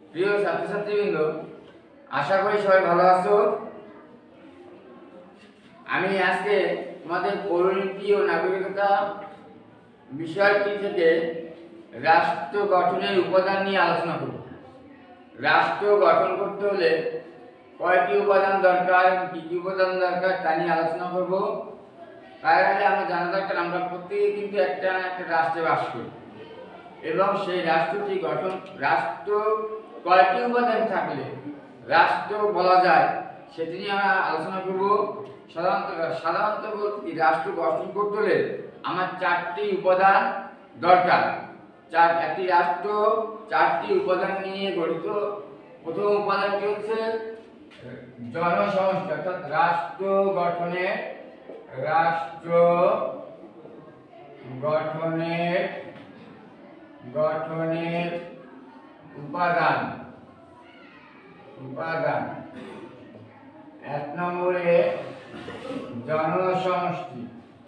প্রিয় ছাত্রছাত্রীবৃন্দ, আশা করি সবাই ভালো আছো। আমি আজকে তোমাদের পৌরনীতি ও নাগরিকতা বিষয়টি থেকে রাষ্ট্র গঠনের উপাদান নিয়ে আলোচনা করব। রাষ্ট্র গঠন করতে হলে কয়টি উপাদান দরকার, কি কি উপাদান দরকার তা নিয়ে আলোচনা করব। তার আগে আমরা জানা দরকার আমরা প্রত্যেকে কিন্তু একটা না একটা রাষ্ট্রে বাস করি এবং সেই রাষ্ট্রটি গঠন রাষ্ট্র কয়টি উপাদান থাকলে রাষ্ট্র বলা যায় সেটি নিয়ে আমরা আলোচনা করব। সাধারণত বলতে কি, রাষ্ট্র গঠন করতে হলে আমার চারটি উপাদান দরকার। একটি রাষ্ট্র চারটি উপাদান নিয়ে গঠিত। প্রথম উপাদানটি হচ্ছে জনসমষ্টি, অর্থাৎ রাষ্ট্র গঠনের উপাদান। এক নম্বরে জনসমষ্টি।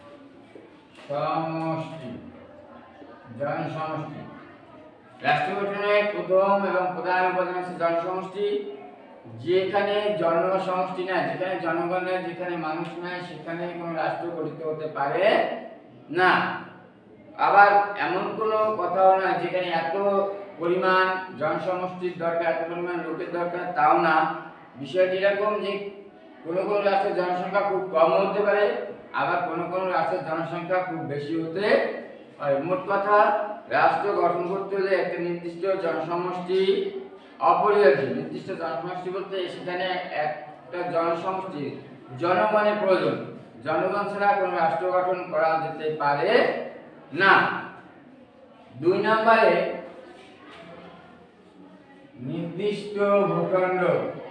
রাষ্ট্র গঠনের প্রথম এবং প্রধান উপাদান হচ্ছে জনসমষ্টি। যেখানে জনসমষ্টি নাই, যেখানে জনগণ নাই, যেখানে মানুষ নাই, সেখানে কোনো রাষ্ট্র গঠিত হতে পারে না। আবার এমন কোনো কথাও না যেখানে এত পরিমাণ জনসমষ্টির দরকার, এত পরিমাণ লোকের দরকার, তাও না। বিষয়টি এরকম যে কোনো রাষ্ট্রের জনসংখ্যা খুব কম হতে পারে, আবার কোনো রাষ্ট্রের জনসংখ্যা খুব বেশি হতে পারে। মোট কথা, রাষ্ট্র গঠন করতে হলে একটা নির্দিষ্ট জনসমষ্টি অপরিহার্য। নির্দিষ্ট জনসমষ্টি বলতে সেখানে একটা জনসমষ্টি, জনগণের প্রয়োজন। জনগণ ছাড়া কোনো রাষ্ট্র গঠন করা যেতে পারে না। দুই নম্বরে নির্দিষ্ট ভূখণ্ড।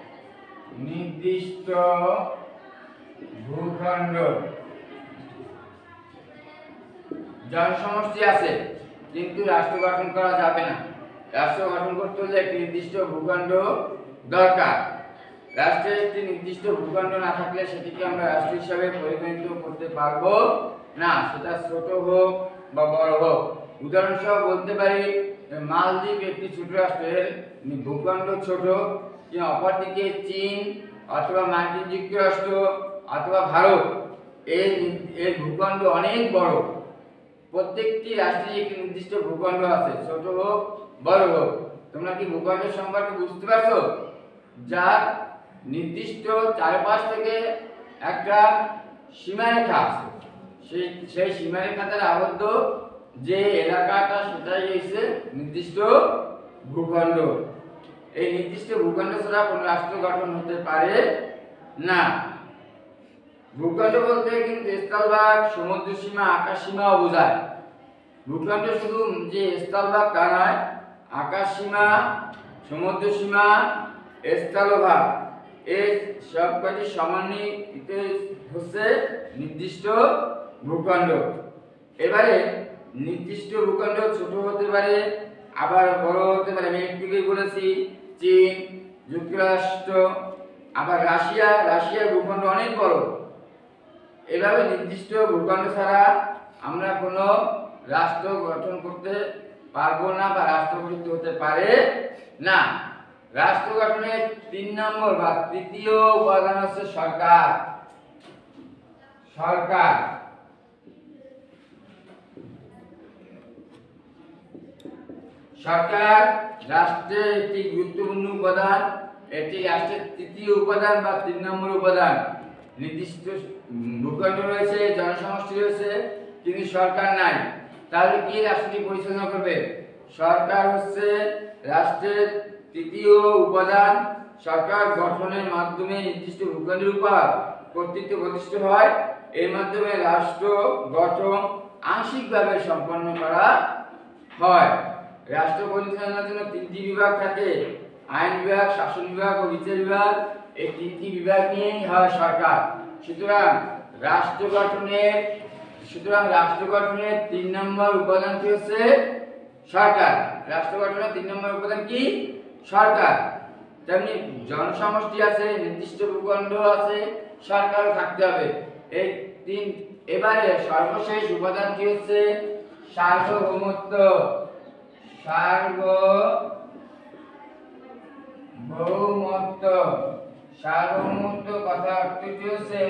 জনসমষ্টি আছে কিন্তু রাষ্ট্র গঠন করা যাবে না। রাষ্ট্র গঠন করতে হলে একটি নির্দিষ্ট ভূখণ্ড দরকার। রাষ্ট্রের একটি নির্দিষ্ট ভূখণ্ড না থাকলে সেটিকে আমরা রাষ্ট্র হিসাবে পরিগণিত করতে পারবো না, সেটা ছোট হোক বা বড় হোক। উদাহরণসহ বলতে পারি, মালদ্বীপ একটি ছোট রাষ্ট্রের ভূখণ্ড ছোট, অপরদিকে চীন অথবা মার্কিন যুক্তরাষ্ট্র অথবা ভারত এর ভূখণ্ড অনেক বড়। প্রত্যেকটি রাষ্ট্রের একটি নির্দিষ্ট ভূখণ্ড আছে, ছোট হোক বড় হোক। তোমরা কি ভূখণ্ডের সম্পর্কে বুঝতে পারছো? যার নির্দিষ্ট চারপাশ থেকে একটা সীমারেখা আছে, সেই সীমারেখা দ্বারা আবদ্ধ যে এলাকাটা, সেটাই হচ্ছে নির্দিষ্ট ভূখণ্ড। এই নির্দিষ্ট ভূখণ্ড ছাড়া কোনো রাষ্ট্র গঠন হতে পারে না। ভূখণ্ড বলতে কিন্তু স্থলভাগ, সমুদ্র সীমা, আকাশ সীমাও বোঝায়। ভূখণ্ড শুধু যে স্থলভাগ তা নয়, আকাশ সীমা, সমুদ্র সীমা, স্থলভাগ, এই সবকটি সমন্বিত হচ্ছে নির্দিষ্ট ভূখণ্ড। এবারে নির্দিষ্ট ভূখণ্ড ছোট হতে পারে, আবার বড় হতে পারে। আমি একটু বলেছি চীন, যুক্তরাষ্ট্র, আবার রাশিয়ার ভূখণ্ড অনেক বড়। এভাবে নির্দিষ্ট ভূখণ্ড ছাড়া আমরা কোনো রাষ্ট্র গঠন করতে পারবো না বা রাষ্ট্র গঠিত হতে পারে না। রাষ্ট্র গঠনের 3 নম্বর বা তৃতীয় উপাদান হচ্ছে সরকার। সরকার রাষ্ট্রের একটি গুরুত্বপূর্ণ উপাদান। এটি রাষ্ট্রের তৃতীয় উপাদান বা 3 নম্বর উপাদান। নির্দিষ্ট ভূখণ্ড রয়েছে, জনসমষ্টি রয়েছে, কিন্তু সরকার নাই। তাহলে কি রাষ্ট্রটি পরিচালনা করবে? সরকার হচ্ছে রাষ্ট্রের তৃতীয় উপাদান। সরকার গঠনের মাধ্যমে নির্দিষ্ট ভূখণ্ডের উপর কর্তৃত্ব প্রতিষ্ঠিত হয়। এর মাধ্যমে রাষ্ট্র গঠন আংশিকভাবে সম্পন্ন করা হয়। রাষ্ট্র পরিচালনার জন্য 3টি বিভাগ থাকে: আইন বিভাগ, শাসন বিভাগ ও বিচার বিভাগ। এই 3টি বিভাগ নিয়েই হয় সরকার। সুতরাং রাষ্ট্র গঠনের 3 নম্বর উপাদানটি হচ্ছে সরকার। রাষ্ট্র গঠনের 3 নম্বর উপাদান কি? সরকার। তেমনি জনসমষ্টি আছে, নির্দিষ্ট ভূখণ্ড আছে, সরকারও থাকতে হবে। এই 3। এবারে সর্বশেষ উপাদানটি হচ্ছে সার্বভৌমত্ব। বহুমত্ব। সার্বভৌমত্ব কথা অর্থটি হচ্ছে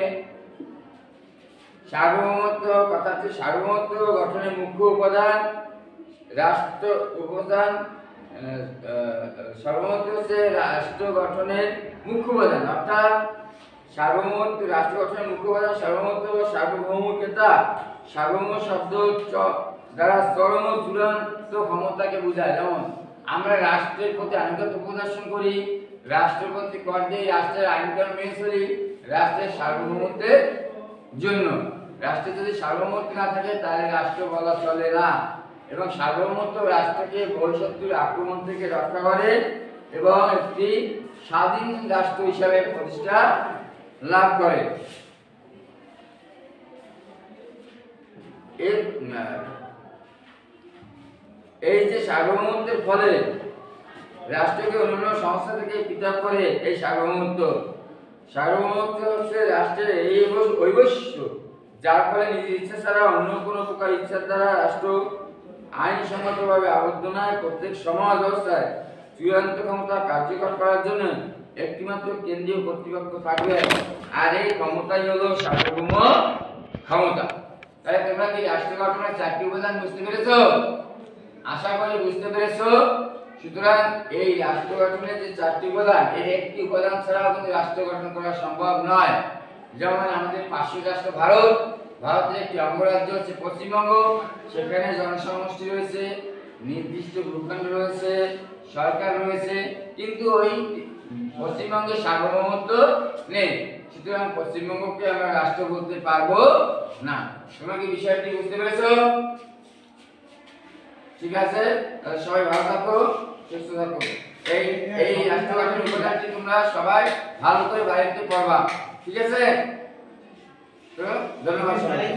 সার্বভৌমত্ব কথাটি সার্বভৌমত্ব গঠনের মুখ্য উপাদান রাষ্ট্র উপাদান। সার্বভৌমত্ব হচ্ছে রাষ্ট্র গঠনের মুখ্য উপাদান, অর্থাৎ সার্বভৌমত্ব রাষ্ট্র গঠনের মুখ্য উপাদান। সার্বভৌমত্ব বা সার্বভৌমিকতা সার্বভৌম শব্দ দ্বারা চরম ও চূড়ান্ত ক্ষমতাকে বোঝায়। যেমন আমরা রাষ্ট্রের প্রতি আনুগত্য প্রদর্শন করি, রাষ্ট্রের প্রতি কর দিই, রাষ্ট্রের আইনকানুন মেনে চলি রাষ্ট্রের সার্বভৌমত্বের জন্য। রাষ্ট্রে যদি সার্বভৌমত্ব না থাকে তাহলে রাষ্ট্র বলা চলে না। এবং সার্বভৌমত্ব রাষ্ট্রকে বহিঃশত্রুর আক্রমণ থেকে রক্ষা করে এবং একটি স্বাধীন রাষ্ট্র হিসাবে প্রতিষ্ঠা লাভ করে। এই যে সার্বভৌমত্বের ফলে রাষ্ট্রকে অন্যান্য সংস্থা থেকে পৃথক করে এই সার্বভৌমত্ব। সার্বভৌমত্ব হচ্ছে রাষ্ট্রের এই ঐবশ্য, যার ফলে নিজের ইচ্ছা ছাড়া অন্য কোনো প্রকার ইচ্ছার দ্বারা রাষ্ট্র আইনসঙ্গতভাবে আবদ্ধ নয়। প্রত্যেক সমাজ ব্যবস্থায় চূড়ান্ত ক্ষমতা কার্যকর করার জন্য একটিমাত্র কেন্দ্রীয় কর্তৃপক্ষ থাকবে, আর এই ক্ষমতাই হলো সার্বভৌম ক্ষমতা। তাহলে তোমরা কি রাষ্ট্র গঠনের চারটি উপাদান বুঝতে পেরেছো? আশা করি বুঝতে পেরেছো। সুতরাং এই রাষ্ট্র গঠনের যে চারটি উপাদান, এর একটি উপাদান ছাড়াও কিন্তু রাষ্ট্র গঠন করা সম্ভব নয়। যেমন আমাদের পাশের রাষ্ট্র ভারত, ভারতের একটি অঙ্গরাজ্য হচ্ছে পশ্চিমবঙ্গ, সেখানে জনসমষ্টি রয়েছে, নির্দিষ্ট ভূখণ্ড রয়েছে, সরকার রয়েছে, কিন্তু ওই পশ্চিমবঙ্গে সার্বভৌমত্ব নেই। সুতরাং পশ্চিমবঙ্গকে আমরা রাষ্ট্র বলতে পারবো না। তোমরা কি বিষয়টি বুঝতে পেরেছো? ঠিক আছে, তাহলে সবাই ভালো থাকো, সুস্থ থাকো। এই রাষ্ট্র গঠনের উপাদানটি তোমরা সবাই ভালো করে বাড়িতে পড়বা। ঠিক আছে, তো ধন্যবাদ।